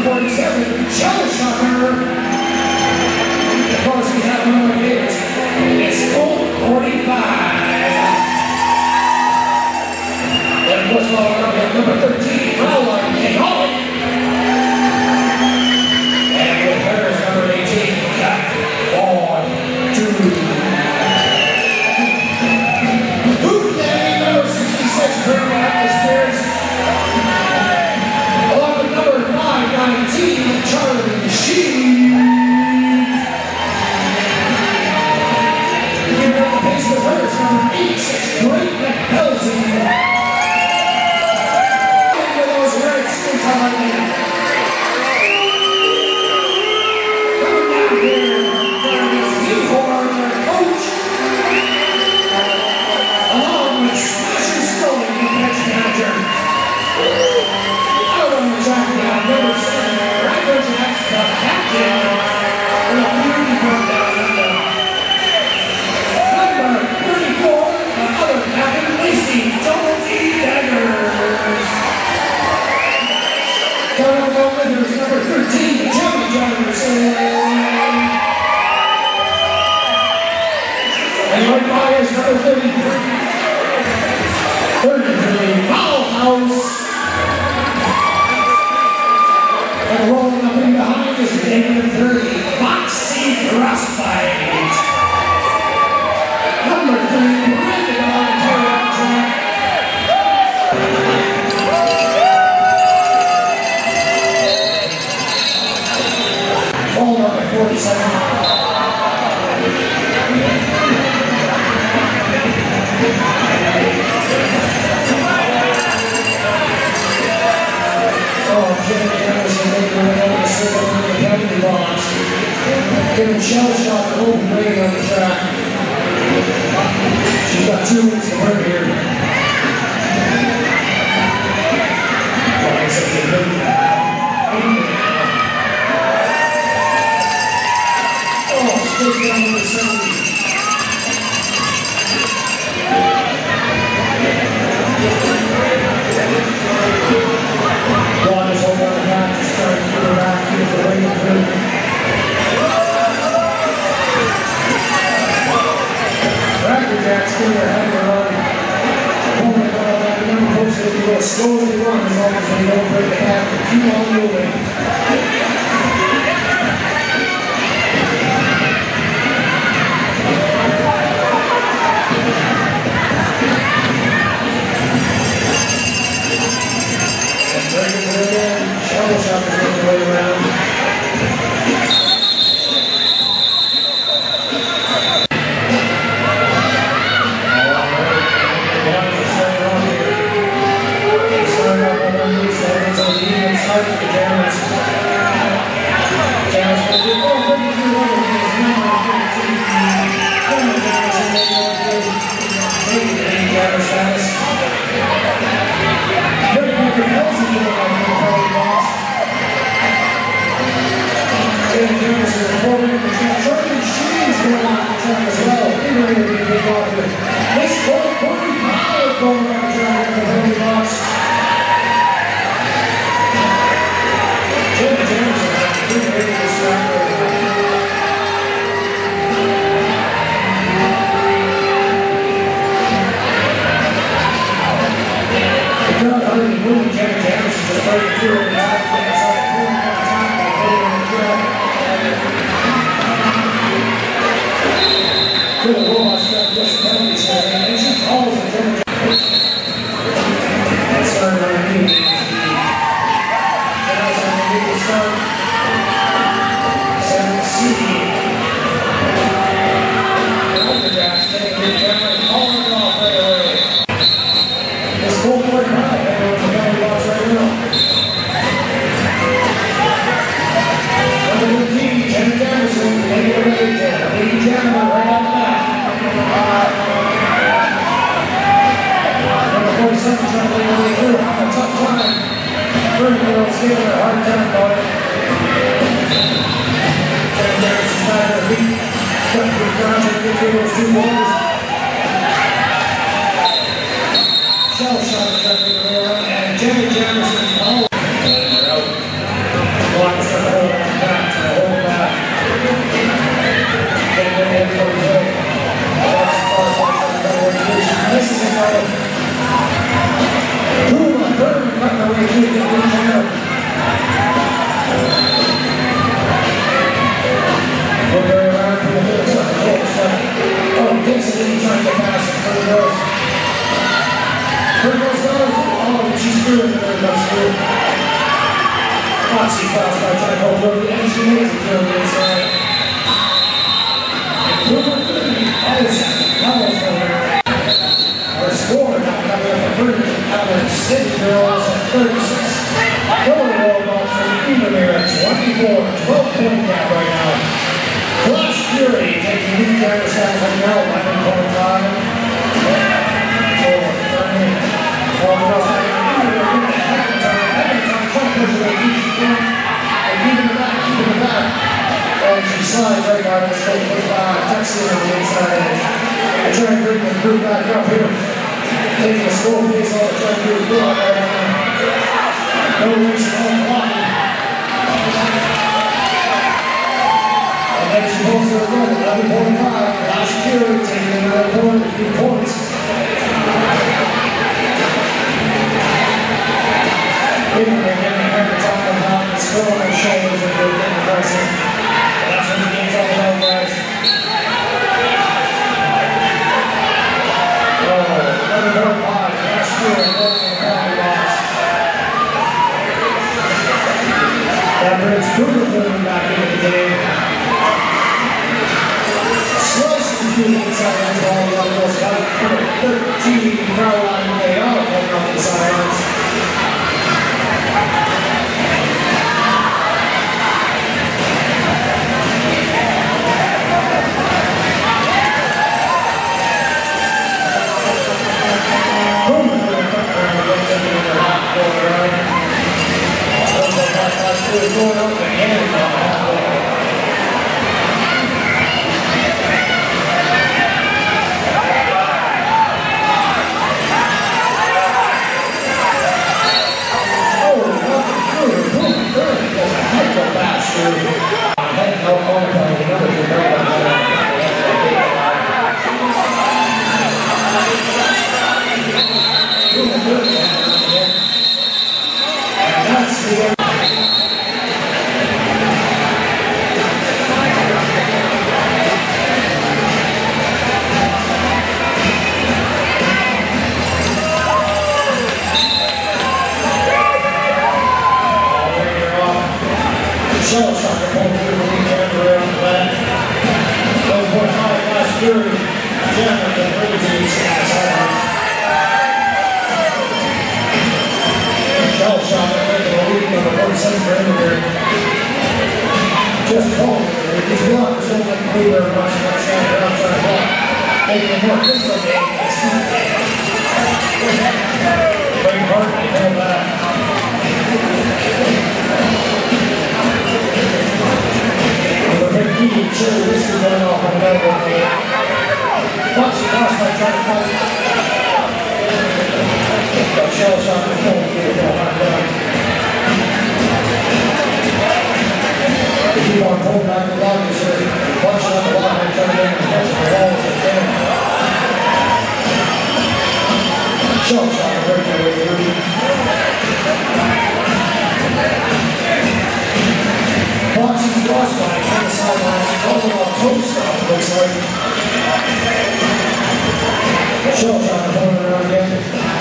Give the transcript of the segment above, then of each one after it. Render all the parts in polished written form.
47, Shell Shocker. Of course, we have number 8. It's Colt 45. Then was followed up with number 13, Rollbots, King Holly. And with hers, number 18, Jack on 2. Number 66, Fernie and Invermere. Along with number 519, Charlie Sheen. Giving up the pace with hers, number 86, Great McPelty. With those red skins on it. Coming down here, there is Newhorn, their coach. Along with Smasher Scully, the bench manager. Out on the track now, number 7, Racker Jack's the captain. With a beauty from down under. Number 34, the other captain, Lacey, Double D Daggers. Coming up with winners, number 13, Jimmy Johnson. And right by us, number 33. 33, Powerhouse. And rolling up in behind is number 30, Foxy Frostbite. Number 3, Brandon on the track. Ball number 47. Giving Shell Shock an open rating on the track. She's got 2 minutes to work here. Oh, she's down number 70. Ron is over on the back, just trying to get her back here for waiting through. Racker Jack's going to have to run. Oh my God, I remember folks that you go slow as you run as long as they don't break the half and keep on moving. And break it to the end. Shell Shock is making the way around. Shell Shock and Jimmy Johnson. She fouls by trying to hold over, and she makes it to the inside. Our score now coming up at 30. Avalanche City Girls at 36. Rollbots from Invermere at 24. 12-point gap right now. Flash Fury taking the lead down the side right now. 11.5. For Fernie. And she slides right by this thing, touching on the inside edge. I try and bring the group back up here. Taking a slow pace off, trying to do a block right now. No racing on blocking. And then she pulls her run, 11.5. Last period, taking another point, a few points. They're getting a hard time about the skull and shoulders and they're getting pressing. That's what the game's all about, guys. Another more pod. Last year, I'm going in the coffee box. That brings Cougar back into the game. Slice between the inside and the ball. We got a little spot. 13 Caroline KO coming off the sidelines. Going up the hand shell shot the ball through the weekend around the back. 1.5 Flash Fury. Jenner can bring it to these guys. Shell shot the lead number 47 for Invermere. Just called it. These blockers don't like to move very much. That's not they're not trying to block. Making it more physical game. Bring hard and pull back. This is going off on the elbow. Watch the cross by trying to fight. Got shell shot the phone. Keep on pulling back the blockers here. Watch it on the block and trying to get the catch the ball as they can. Shell shot the breakaway through. Boxing crossbody on the sidelines, all about toe stop, looks like. Shell shot the ball around again.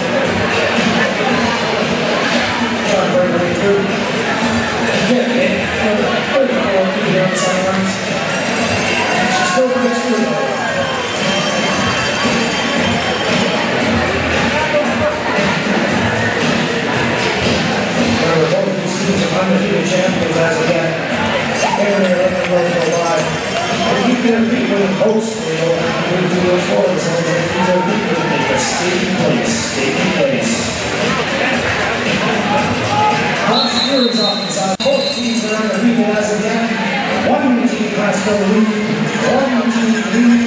Trying to break away through. Get it. 34 feet on the sidelines. She still breaks through though. Both of these teams are undefeated champions as of yet. They're letting the road go by. If you can beat with a post, we do those forward zones. If you can beat with a skating place. Last Fury's off the side. Both teams are undefeated as of yet. One team has no lead. One team leads.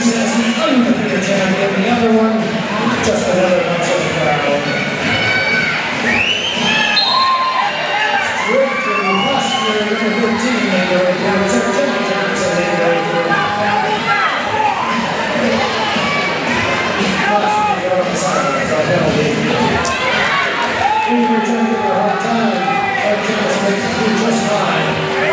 penalty. Invermere trying to give her a hard time. That chance makes it do just fine.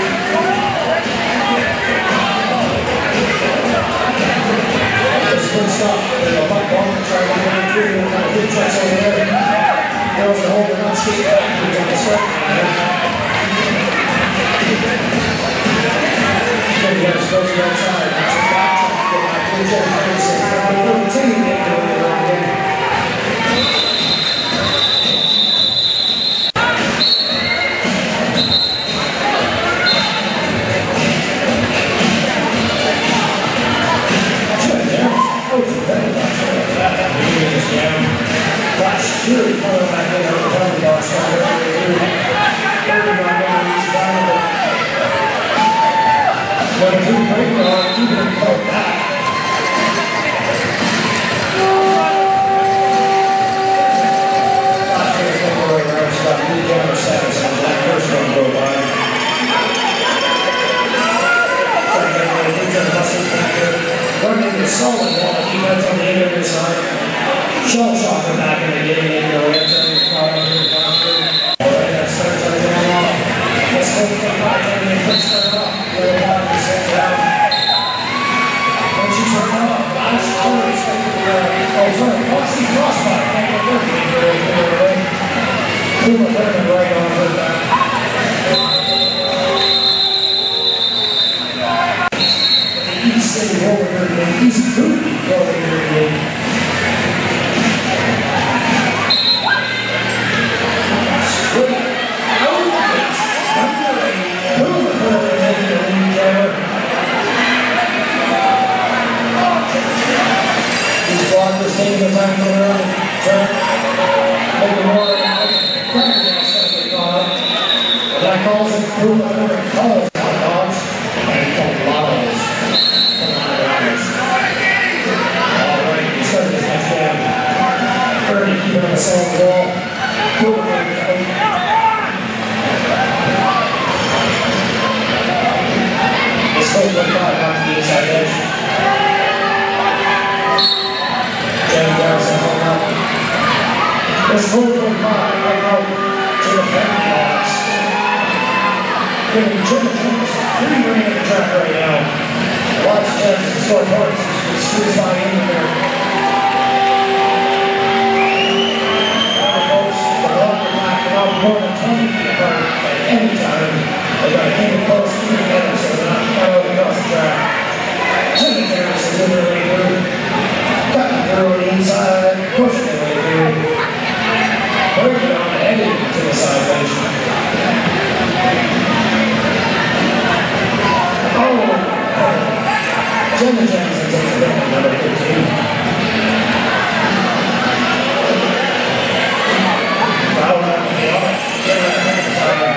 It's a good stop. There's a buck ball trying to get through. Kind of good checks over there. Girls are holding on skate backwards on the start. Then you got to supposed to go outside. That's a back check. Get back to the check. Continue to get to it around here. Really coming back in on the penalty box. Number 2 break on, keeping it close back. Last year's number around about 3 camera seconds on that first one go by. Trying to get away, things on the muscles back here. Running the solid wall, defense on the Invermere side. Shell shocker back in the game, you know, it's a problem here. Alright, that starts on the down off. Let's hope for the back end and quick start up. Way down, we set down. When she turned up, last hour is going to be sorry, Foxy crossbar. Can't get there. Puma Fernie right on her back. The East City over here today, East Cootie over here today. Taking the time to learn, track, make more cracker gas stuff they call it. But that calls it proof of every calls hot dogs and coladas. Alright, we started this next game. Fernie keeping on the same wall. This whole 25 back to the inside edge. It's 4.5 right now to the penalty box. Giving Jim Jones free reign of the track right now. Lots of chances to score points. He squeezed by Invermere. The post, the ball can back it up more than 20 feet apart at any time. They've got to keep the post together so they're not far out across the track. Jim Jones is in their way through. Cutting through the inside, pushing their way through. Breaking on the heading to the side edge. Oh! Jenna Jackson takes a look at number 15. Foul out of the other. Jenna Jackson.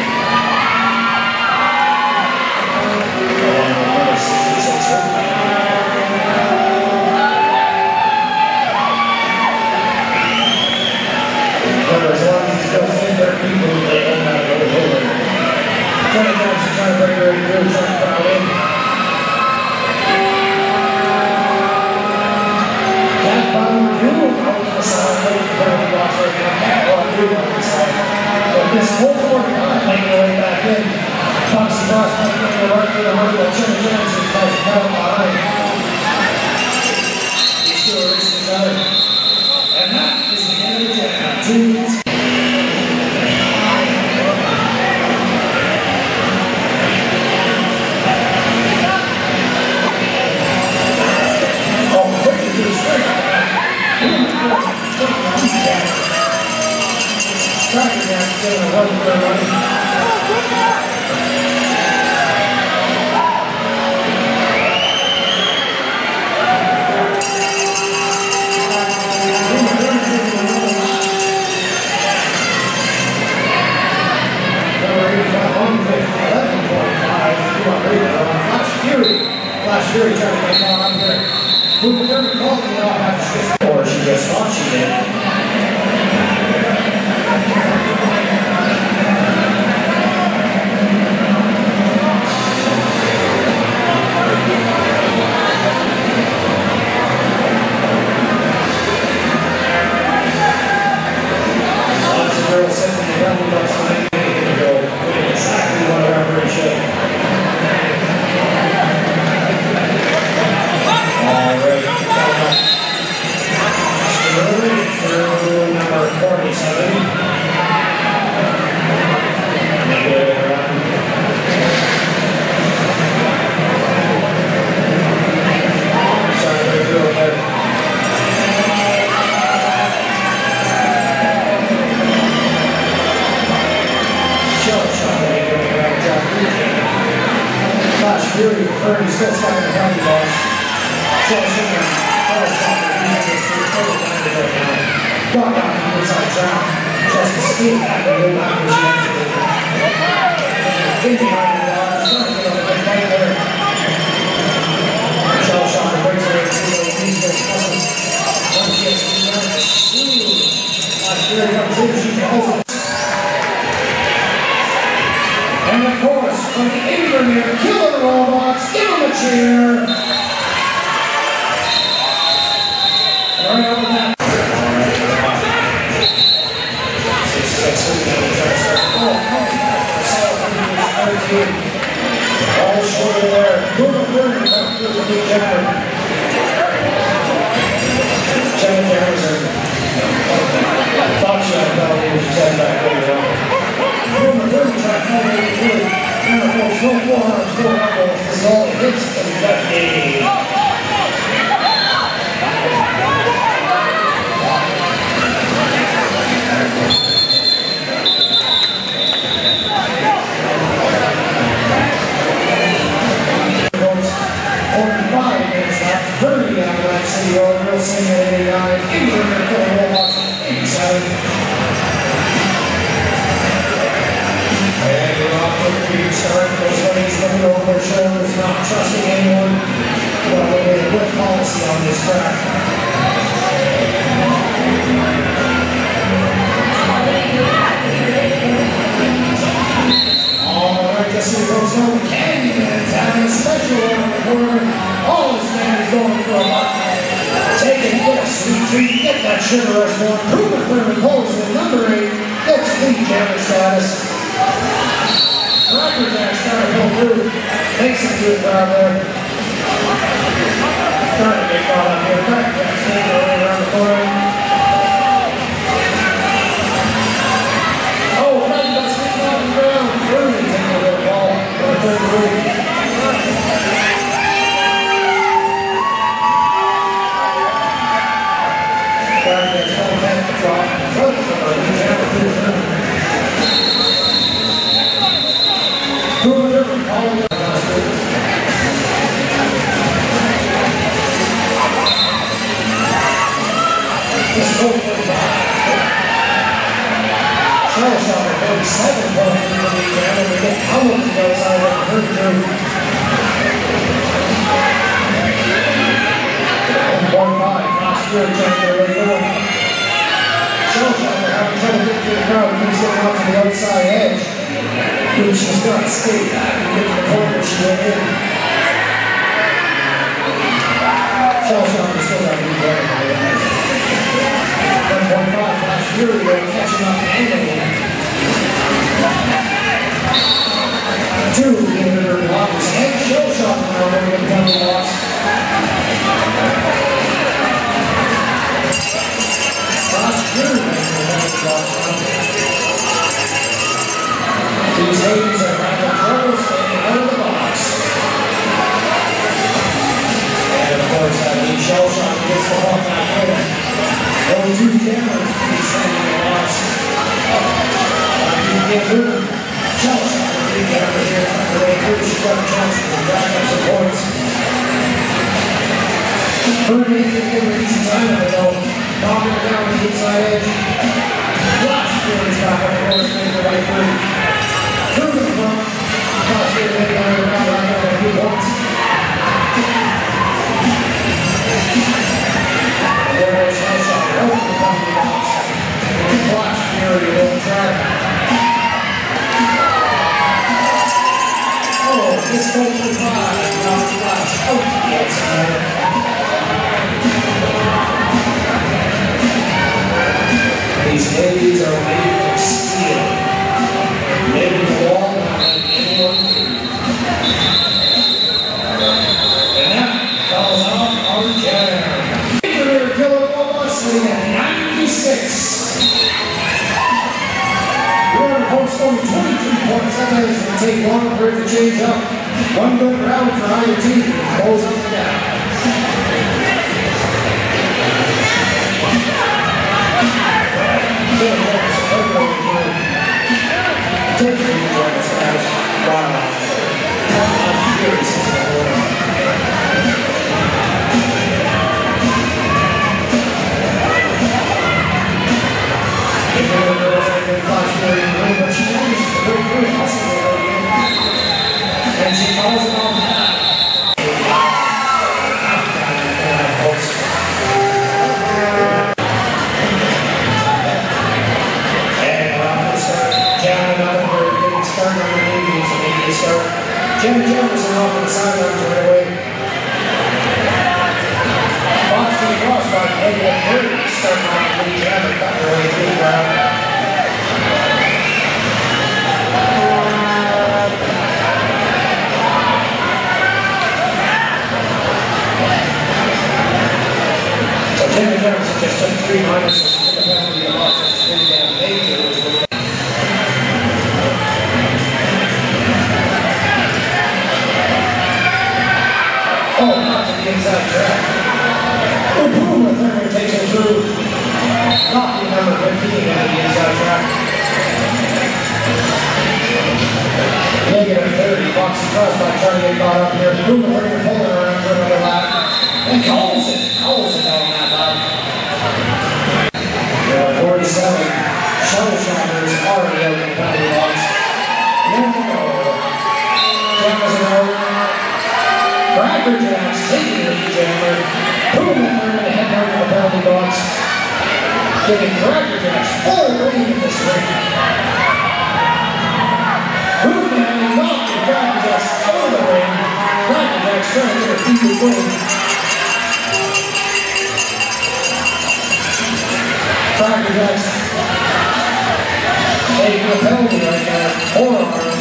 Number 66. As long as he's still sitting there, people they don't have to go over. Jenna Jackson trying to break right through, trying to foul in. That bottom review out to the side, right to the penalty box right now. That ball through on the side. But this 4.45 making their way back in. Foxy Cross making their way right through the middle of Jenna Jackson tries to foul behind. These two are racing each other. And that is the end of the jam. 2 minutes. Tracking that, still in a 1-4 run. Flash Fury trying to get caught up here. Who never called me off after she scored. She just thought she did. through number 47. Fury, Fernie still stuck in the penalty box. Got down to the inside track. Just to skate back and go back where she exited. In behind the bar, starting to get on the right there. Shell Shocker breaks away to the lead of Cousins. One chance to the right. Fury comes in, she calls it. And of course, from Invermere, killing the Rollbots, give him a cheer. Right over that. All shoulder there. Fernie comes through the big jab. Challenge Harrison. Thought she had a penalty, but she said back there. Fernie tried to make it through. And of course, no 404 knuckles. This is all it hits the left knee. Fernie Avalanche City Road, Wilson at 89, Invermere killing Rollbots at 87. And we're off to the beginning start. Those ladies looking over their shoulders, not trusting anyone. Well, we made a good policy on this track. Alright, just so you folks know, Candyman's having a special around the corner. All his fans going for a lot. Taking this sweet treat, get that sugar rush going. Proven Fernie pulls in number 8, gets lead jammer status. Cracker Jack's trying to pull through. Makes it to the crowd there. Trying to get caught up here. Cracker Jack's standing around the corner. Oh, Fernie got sneaking off the ground. Fernie taking a little ball for the third group. Shell Shocker 47 going into the lead down, and we get Howell to the outside of the third group. 1.5, last year trying to get away. Shell Shocker having trouble getting through the crowd, keeps getting out to the outside edge. When she's got to skate back and get to the point where she went in. Shell Shocker still got to be better by that. 1.5 last year ago, catching up annually. 2 in the blocks and Shell Shocker now over the penalty box. Last year in the penalty box now. These ladies are having trouble staying out of the box. And of course, that means Shell Shocker gets the ball back in. Those 2 cameras can be standing in the box. You get moving. Shell Shocker big camera here. The way through, she's got a chance to back up some points. Fernie didn't give her a decent time of it though. Knocking her down to the inside edge. Flash Fury's back on the course, making the way through. Through the front. Flash Fury making her around right now a few points. There goes Shell Shocker. Out to the penalty box. Flash Fury will track. Oh, this goes for 5. Now Flash out to the outside. These ladies are made of steel. Maybe the wall not let anyone through. And that calls out our jam. Invermere killing Rollbots sitting at 9. 26. We're post on 23 points. That is going to take long for it to change up. One good round for either team. Closing it down. And she calls it on that. Jimmy Jefferson off on the sidelines right away. Fox to the crossbar, Eddie at 30, starting off the lead. Haven't gotten away through the crowd. So Jimmy Jefferson just took 3 minus and took a penalty to loss of 3 down major, which was inside track. Boom, Fernie takes it through. Knocking number 15 out of the inside track. Negative 30. Walks across by trying to get caught up here. Boom, Fernie pulling around for another lap. And calls it on that lap. 47. Shuttle shockers already out in the penalty box. There we go. Jefferson out. Cracker Jacks taking the lead jammer. Boom, and they're going to head down to the penalty box. Giving Cracker Jacks full lead in this ring. Boom, and knocking Cracker Jacks out of the ring. Cracker Jacks trying to get a feet with win. Cracker Jacks taking a penalty right there. Forearms.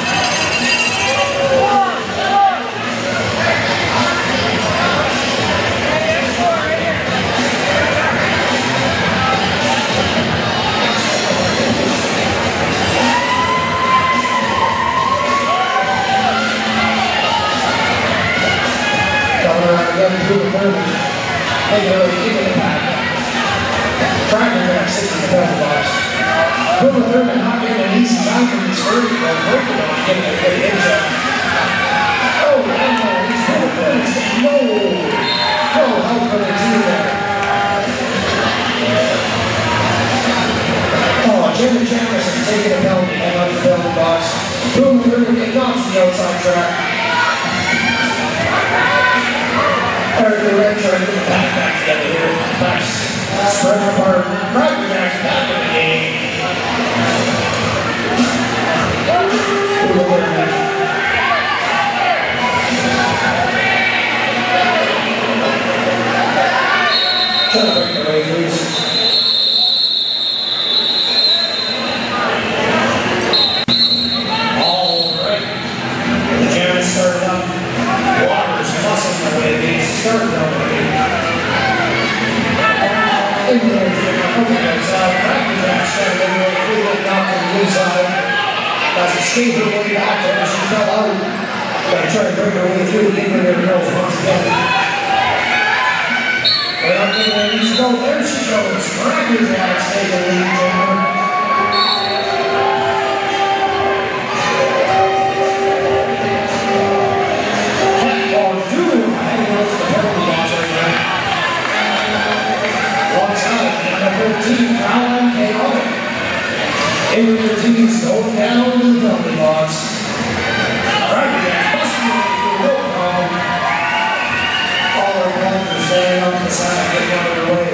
Cracker Jacks 60 the penalty box. Boomer Thurman not getting an easy time from this early, but working on getting a good hit shot. Oh, he's Boomer Thurman saying no. No help for the team there. Oh, Jimmy Jefferson taking a penalty and on the penalty box. Boomer Thurman getting off the outside track. Eric the Red trying to get the back together here. Backs spread apart. Cracker Jacks back in the game. Trying to break the leg loose. All right. The jam is started up. Waters muscling their way against starting on the way. Cracker Jacks trying to get away through it, knocked to the inside. That's a skater way back there. She fell out. Gotta try to bring her way through the Invermere girls once again. They're not giving her easy go. There she goes. Cracker Jacks taking the lead, jammer. Avalanche chaotic. Invermere teams going down to the penalty box. Cracker Jacks busting it through the rope column. All our opponents are standing up the side, getting out of their way.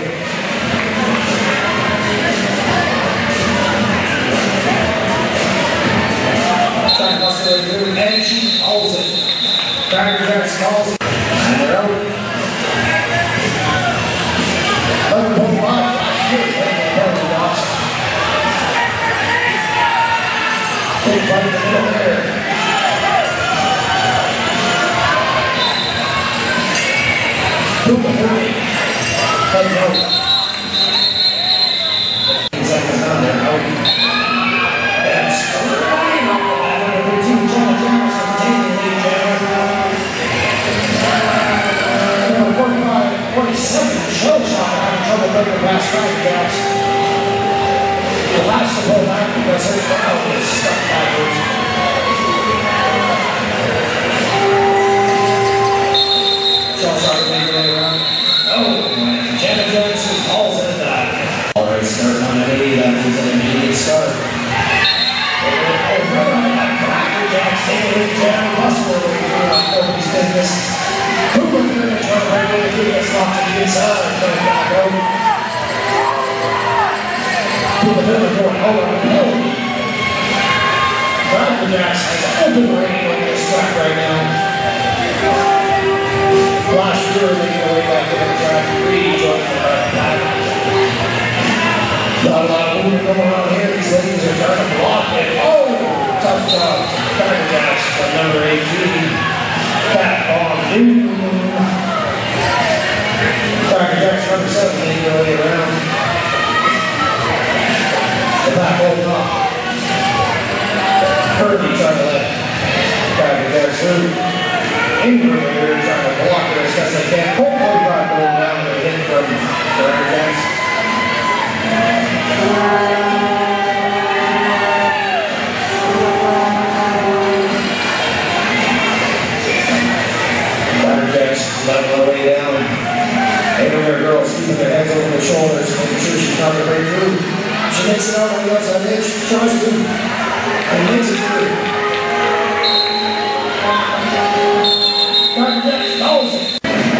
Trying to bustle it through, and she calls it. Cracker Jacks calls it, and they're out. 11.5. Big fight in the middle there. Cooper Fernie. Head out. pull back because her crowd is stuck backwards. Shot making way around. Oh, and Janet Johnson calls it that. All right, start on an 80. That means an immediate start. Take a look down, Russell over here on Kobe's business. Cooper through the turn right over here, gets knocked to the inside, coming back out. Cooper through the door, hold on, hold. Cracker Jacks has open rain on this track right now. Flash Fury making their way back to the track, Reed joining the back. Not a lot of movement going on here, these ladies are trying to block it. Oh! Touchdown, Cracker Jacks from number 18, Fat Bomb Dude. Cracker Jacks number 7 making their way around. The back holding up. Kirby trying to let Cracker Jacks through. Invermere trying to block it as best they can. Hopefully not going down to a hit from Cracker Jacks. Letting her way down. Invermere girls keeping their heads over their shoulders, making sure she's not going to break through. She makes it out on the outside edge. She tries to. And makes it through. Cracker Jacks calls it.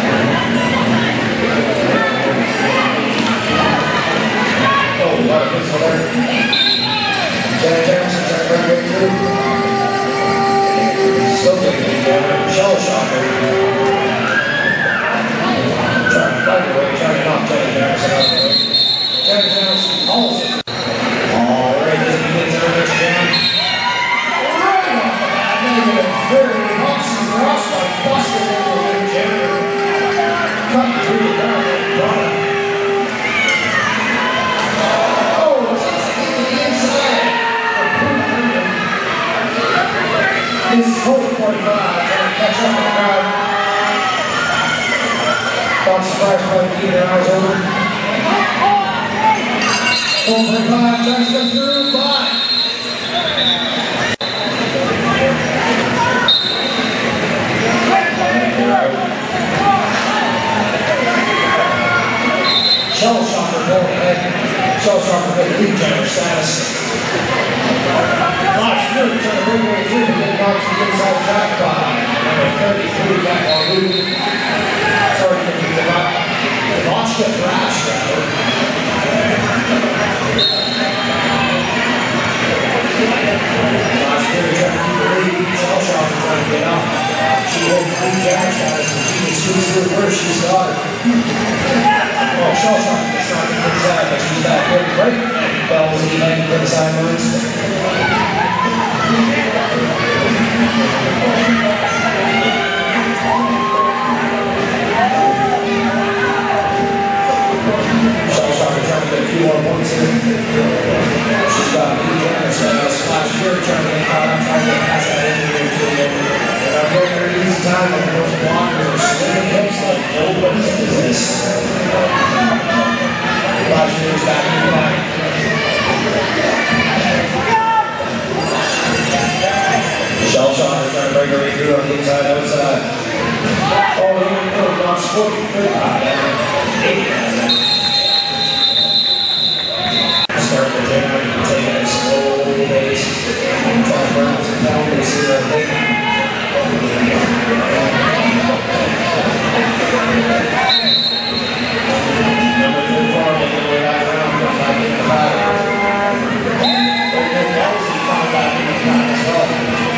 Oh, what a pistol there. Janet Jackson trying to break through. Still taking it down. Shell shocker. Right away, trying to knock Janet Jackson out of the way. Janet Jackson calls it. All right, this begins to reach down. Right off the bat, negative 30. Hobson cross by busting over with Janet. Cut through the ground and brought it. Oh, takes it into the inside. This is Cole 45, trying to catch up with the crowd. Box surprise by keeping their eyes open. 4.5, tries to come through, but Shell shocker going ahead. Shell shocker with lead general status. Flash Fury trying to bring away through and get knocked to the inside track by number 33, Jack Walloon. Sorry for the launch gets thrashed rather. Flash Fury trying to keep the lead. Shell shocker trying to get up. She holds lead general status and she can squeeze through where she's got it. Oh, Shell shocker gets knocked to the inside, but she's back good. Right. Bells even for the side moves. Shell shocker trying to get a few more points in. She's got a huge Splash Fury trying to get caught up, trying to get past that engineer to the end. And I'm getting her an easy time on those blockers are swinging hips like nobody's business. Splash Fury's back in the back. Shell shocker trying to break her way through on the inside, outside. Oh, here we go, not sporting. Start the jam, take it slow pace. Try rounds and penalties here, I think. Number 34 making their way back around, coming back in the pack. Kelsey coming back in the pack as well.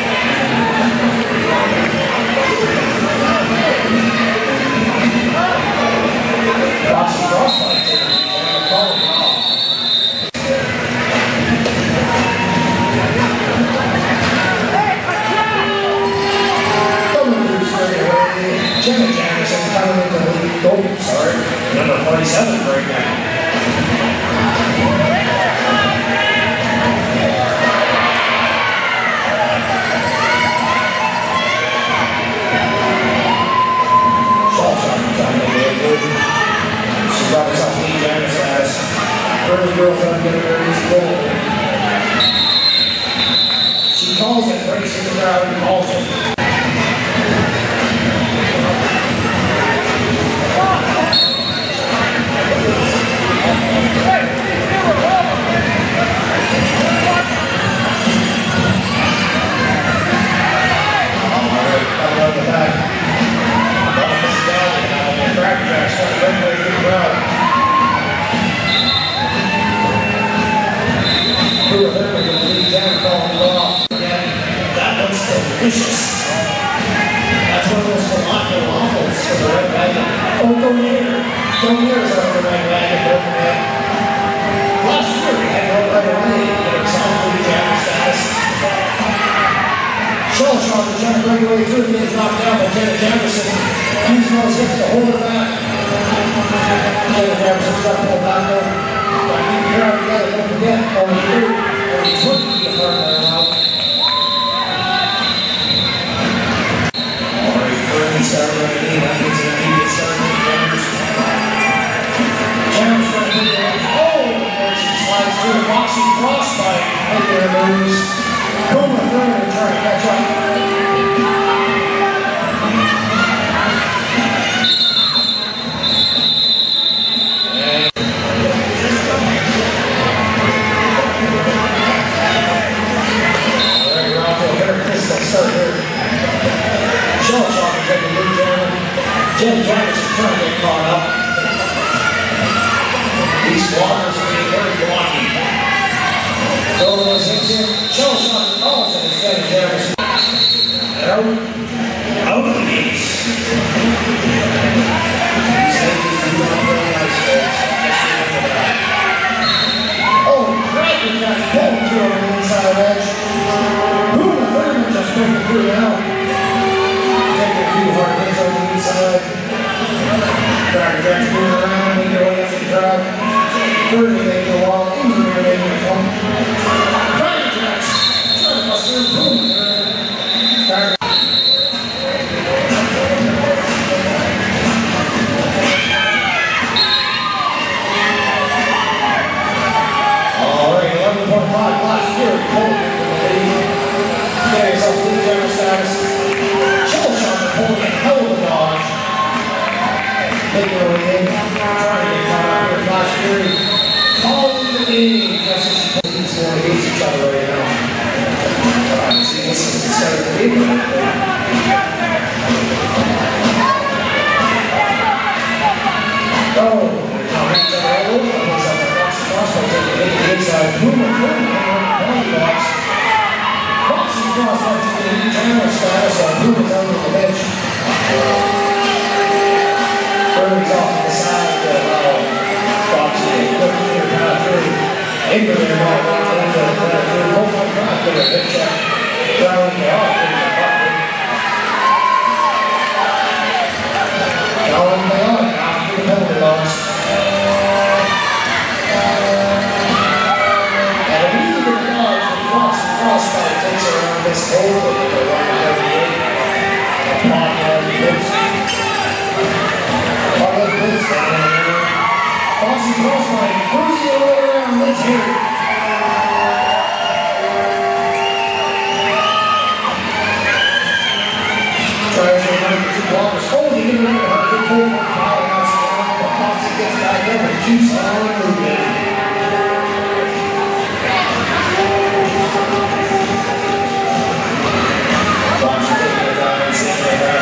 Lots of crossfight taking and calling off. Janet Jackson coming into the lead. Number 47 right now. She brought us up to lead Janet status. Early girls don't get a very easy goal. calls it, breaks in the crowd and calls it. Delicious. That's one of those falafel waffles for the red wagon. Oh, go near. Go near is over the red wagon. Don't forget. Last year we had no right away. But it's all the jammer status. Shell shot to trying to break away through and get knocked down by Janet Jefferson. Using those hips to hold her back. Janet Jefferson's got to pull back though. But keep the crowd together. Don't forget. Only 20 feet apart there now. Start running in, that means an immediate start with the Jammers. Jammers trying to put it in. Oh, there she slides through the boxy crossbite. Making her moves. Puma Fernie trying to catch up. Alright, we're off to a better pistol start here. Shell shot and take a lead jammer. Jen Jefferson trying to get caught up. These waters are being very blocky. Throw those hits in. Shell shot and calls it instead of Jefferson. Out of the gates. These ladies do not really nice folks. Just remember that. Oh, right with that pull through on the inside edge. Puma Fernie just breaking through now. Taking a few hard hits on the inside. Cracker Jacks moving around, making their way up the crowd. Fernie making a wall, Invermere making a pump. Cracker Jacks trying to bust through Puma. Alright, 11.5 last year. Getting yourself lead jammer status. Holding a hell of a dodge. Making her way in. Trying to get caught out here. Flash Fury. Calling the game. Just as she pulls these four against each other right now. See, this is the start of the game. Oh, now reach out all over the place on the crossbow. Taking the inside. Puma Fernie on the box. Boxing crossbow taking the lead jammer status. Puma's out of the bench. Fernie's off to the side to allow Foxy to put in her path through. Invermere might want to end up through. Both on track with a hip check. Down the off. Down the on after the penalty box. And a wee bit of dodge from Foxy crossbite takes her around this hole that they go around every day. Foxy crossbite, cruising all around, let's hear it. Tries to run the two blockers. Oh, he didn't remember how to get pulled from Avalanche around, but Foxy gets back up and keeps on moving. Foxy taking it down and seeing it back.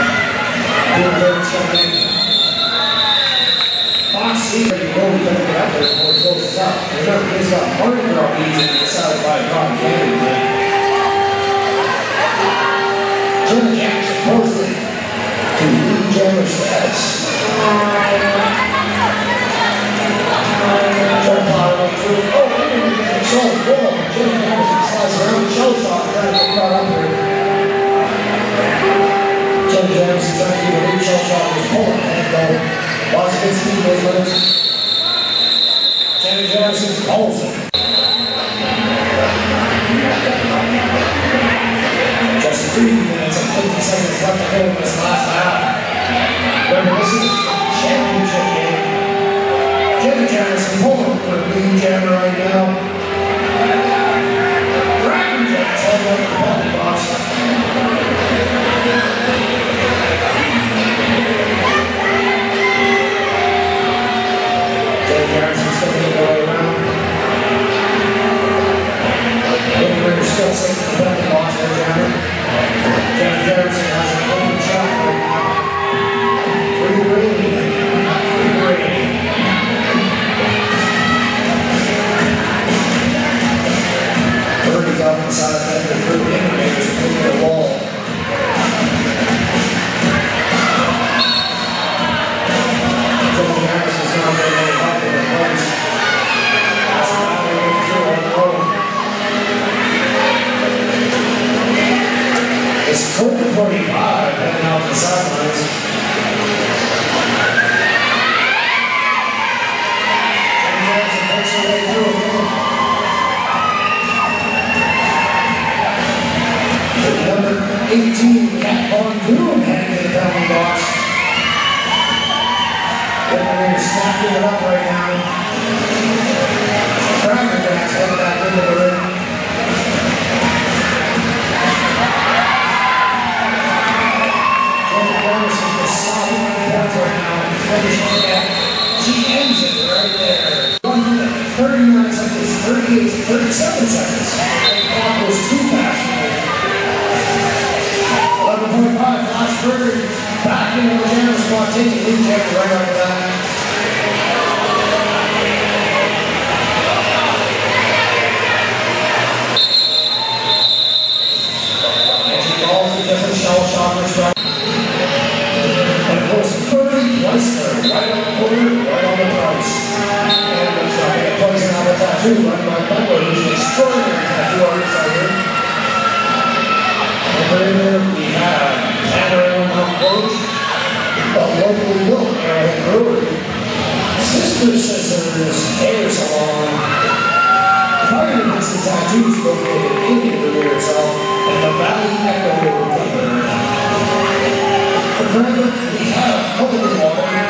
Foxy, you know we don't get out there before it closes up. Remember, he's got Mardi Gras beads and decided by a cotton candy thing. Janet Jefferson Mosley to lead jammer status. Trying to plow her way through. Oh, Invermere getting solid ball. Janet Jefferson slides around the shell shot trying to get caught up here. Janet Jefferson trying to keep a lead shell shot was pulling ahead though. Lots of good speed those limits. Janet Jefferson calls it. Just 3 minutes and 50 seconds left to go in this last half. Remember, this is a championship game. Janet Jefferson pulling for a lead jammer right now. Cracker Jacks heading up the penalty box. 18, Cat Von Doom heading to the penalty box. They're snapping it up right now. Cracker Jacks heading back into the ring. She ends it right there. 1 minute, 39 seconds, 38, 37 seconds. The clock was too fast for me. 11.5, Flash Burger back into the general spot, taking lead check right after that. And she calls the different shell shockers from. And of course, Fernie twice there, right on the corner, right on the price. And it's not going to poison out a tattoo run by Butler, who's an extraordinary tattoo artist out here. And there we have Panorama Coach, a locally built Arrowhead Brewery, Sister Sisters Hair Salon, Fire Missing Tattoos located in Invermere itself, and the Valley Echo Theater. For granted, we have public water.